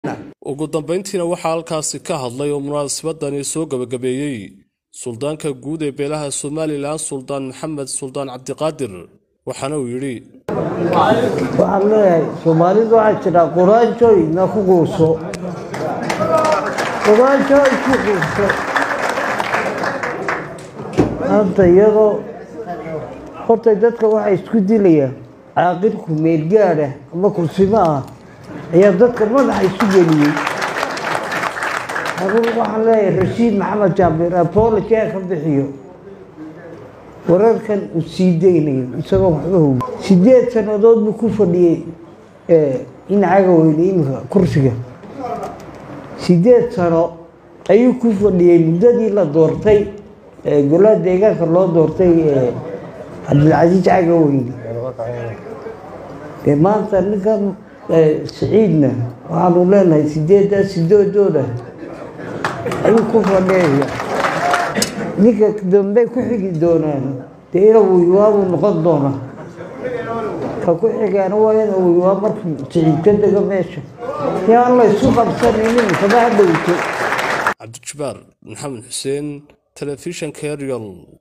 ugu dambeyntiina waxaa halkaasi ka hadlay oo munaasabadani soo gabagabeeyay suldaanka guud ee beelaha Soomaaliland Suldaan Maxamed Suldaan Cabdiqaadir waxaana uu yiri waxaan leeyahay Soomaalidu waxay tiraa quraanjooyina ku quuso anta iyadoo horta dadka waxay isku dilayaan caaqilku meel gaar ah ama kursimaha ayaa dadka madaxa isu geliyay waxaan leeyahay Rashiid Maxamed Jaabir apology ka bixiyo wararkan uu sii deynayo isagoo waxba hubin 8 sanadood buu ku fadhiyay in caga weynayna kursiga 8 sano ayuu ku fadhiyay muddadii la doortay golaha deegaanka loo doortay Cabdilcasiis caga weyne maanta ninkan سعيدنا وعلو لنا سيدة سيدودة أيو كفر ليه نيكا دنبي كحيك دونانا تيرا ويواب ونقضونا كحيك أنا وين ويواب مركب سعيد كندا ماشي يا الله يسوق بسنين فبعد عبد الجبار محمد حسين تلفزيون كيريال